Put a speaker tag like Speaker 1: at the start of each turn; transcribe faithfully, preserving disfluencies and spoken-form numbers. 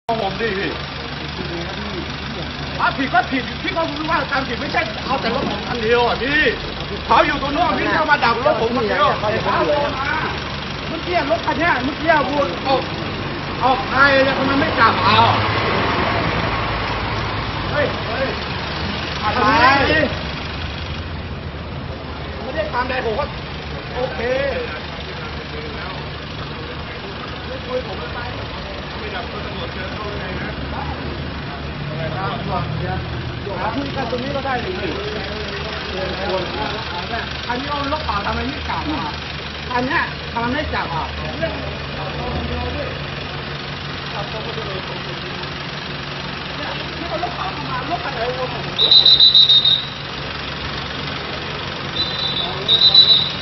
Speaker 1: ผมดิพี่อ่ะผิดก็ผิดพี่ก็รู้ว่าการผิดไม่ใช่เอาแต่รถผมคันเดียวอ่ะพี่เขาอยู่ตรงโน้นพี่จะมาดักรถผมคันเดียวเขาลงมาเมื่อกี้รถคันนี้เมื่อกี้วนออกออกไทยแล้วทำไมไม่จับเอาเฮ้ยเฮ้ยอะไรไม่ได้ทำอะไรผมก็โอเคไม่คุยผมไม่ไปไม่ดับตำรวจเจอเขาไงนะคุยกันตรงนี้ก็ได้เลยอันนี้เอารถเปล่าทำไมไม่จับอ่ะอันนี้ทำไมไม่จับอ่ะนี่เอารถเปล่าทำไมรถอะไรวะ